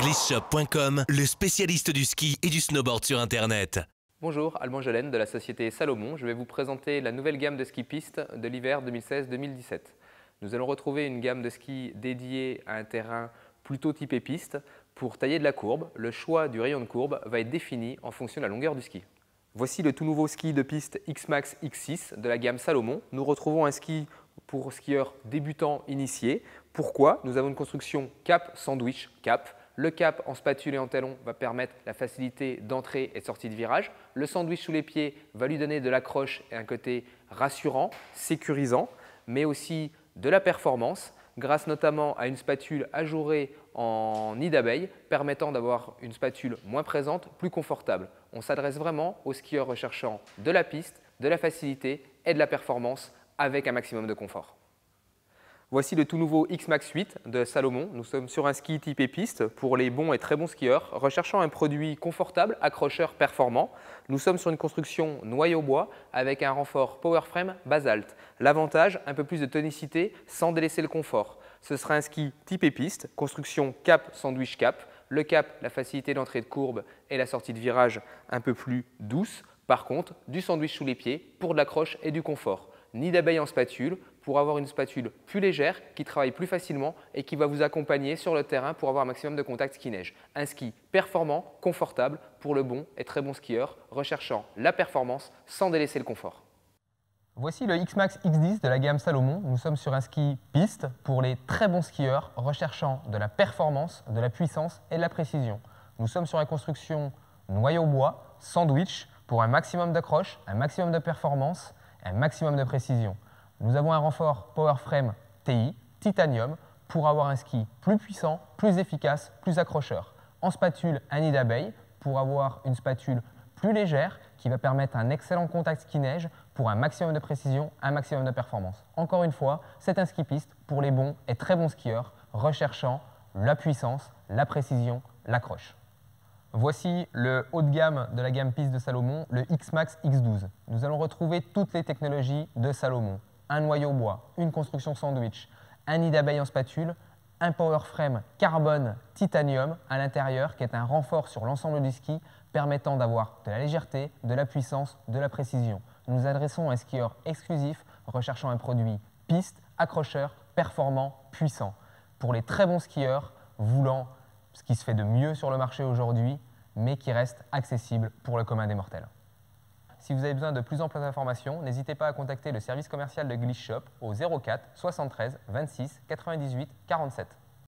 Glissshop.com, le spécialiste du ski et du snowboard sur Internet. Bonjour, Alban Jolène de la société Salomon. Je vais vous présenter la nouvelle gamme de ski piste de l'hiver 2016-2017. Nous allons retrouver une gamme de ski dédiée à un terrain plutôt typé piste. Pour tailler de la courbe, le choix du rayon de courbe va être défini en fonction de la longueur du ski. Voici le tout nouveau ski de piste X-Max X6 de la gamme Salomon. Nous retrouvons un ski pour skieurs débutants initiés. Pourquoi? Nous avons une construction cap sandwich cap. Le cap en spatule et en talon va permettre la facilité d'entrée et de sortie de virage. Le sandwich sous les pieds va lui donner de l'accroche et un côté rassurant, sécurisant, mais aussi de la performance, grâce notamment à une spatule ajourée en nid d'abeille, permettant d'avoir une spatule moins présente, plus confortable. On s'adresse vraiment aux skieurs recherchant de la piste, de la facilité et de la performance avec un maximum de confort. Voici le tout nouveau X-Max 8 de Salomon. Nous sommes sur un ski typé piste pour les bons et très bons skieurs recherchant un produit confortable, accrocheur, performant. Nous sommes sur une construction noyau bois avec un renfort Powerframe basalte. L'avantage, un peu plus de tonicité sans délaisser le confort. Ce sera un ski typé piste, construction cap sandwich cap. Le cap, la facilité d'entrée de courbe et la sortie de virage un peu plus douce. Par contre, du sandwich sous les pieds pour de l'accroche et du confort. Nid d'abeille en spatule pour avoir une spatule plus légère qui travaille plus facilement et qui va vous accompagner sur le terrain pour avoir un maximum de contact ski-neige. Un ski performant, confortable pour le bon et très bon skieur recherchant la performance sans délaisser le confort. Voici le X-Max X10 de la gamme Salomon. Nous sommes sur un ski piste pour les très bons skieurs recherchant de la performance, de la puissance et de la précision. Nous sommes sur une construction noyau bois, sandwich pour un maximum d'accroche, un maximum de performance et un maximum de précision. Nous avons un renfort Powerframe TI, titanium, pour avoir un ski plus puissant, plus efficace, plus accrocheur. En spatule, un nid d'abeille pour avoir une spatule plus légère qui va permettre un excellent contact ski-neige pour un maximum de précision, un maximum de performance. Encore une fois, c'est un ski piste pour les bons et très bons skieurs recherchant la puissance, la précision, l'accroche. Voici le haut de gamme de la gamme piste de Salomon, le X-Max X12. Nous allons retrouver toutes les technologies de Salomon. Un noyau bois, une construction sandwich, un nid d'abeille en spatule, un Powerframe carbone titanium à l'intérieur qui est un renfort sur l'ensemble du ski permettant d'avoir de la légèreté, de la puissance, de la précision. Nous nous adressons à un skieur exclusif recherchant un produit piste, accrocheur, performant, puissant. Pour les très bons skieurs voulant ce qui se fait de mieux sur le marché aujourd'hui, mais qui reste accessible pour le commun des mortels. Si vous avez besoin de plus amples informations, n'hésitez pas à contacter le service commercial de Glissshop au 04 73 26 98 47.